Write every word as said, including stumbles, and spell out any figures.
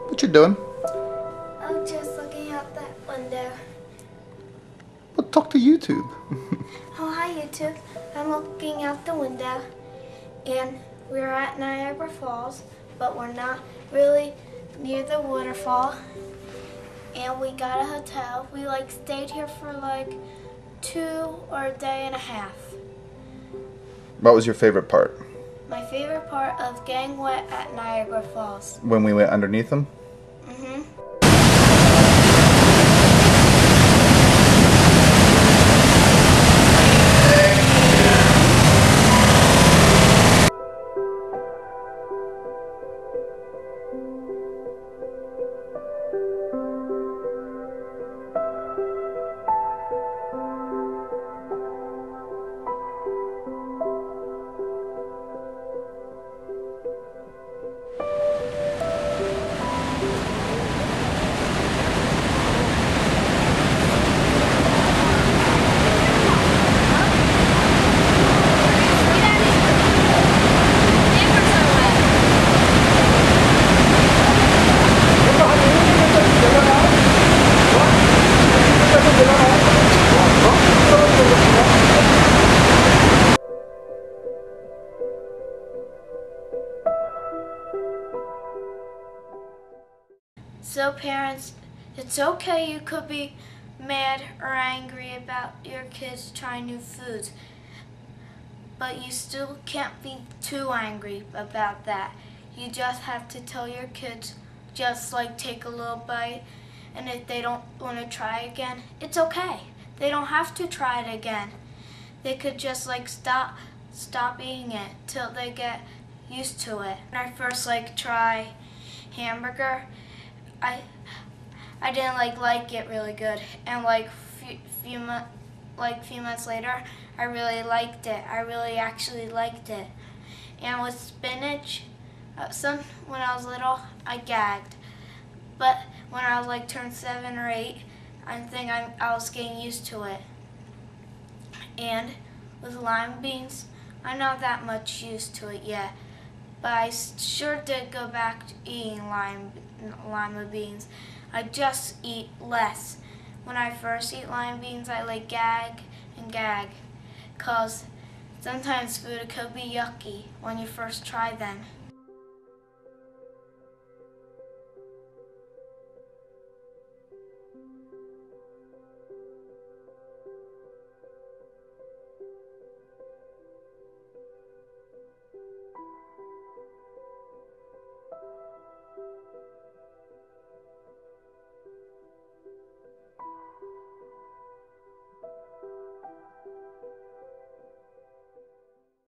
What you doing? I'm just looking out that window. Well, talk to YouTube. Oh, hi YouTube. I'm looking out the window and we're at Niagara Falls, but we're not really near the waterfall. And we got a hotel. We like stayed here for like two or a day and a half. What was your favorite part? My favorite part of getting wet at Niagara Falls. When we went underneath them? Mm-hmm. So parents, it's okay, you could be mad or angry about your kids trying new foods, but you still can't be too angry about that. You just have to tell your kids, just like take a little bite, and if they don't want to try again, it's okay. They don't have to try it again. They could just like stop stop eating it till they get used to it. When I first like try hamburger, I I didn't like like it really good, and like few, few mo like few months later, I really liked it. I really actually liked it. And with spinach, uh, some when I was little, I gagged, but when I was like turned seven or eight, I think I I was getting used to it. And with lima beans, I'm not that much used to it yet, but I sure did go back to eating lime. lima beans. I just eat less. When I first eat lima beans, I like gag and gag, cause sometimes food could be yucky when you first try them.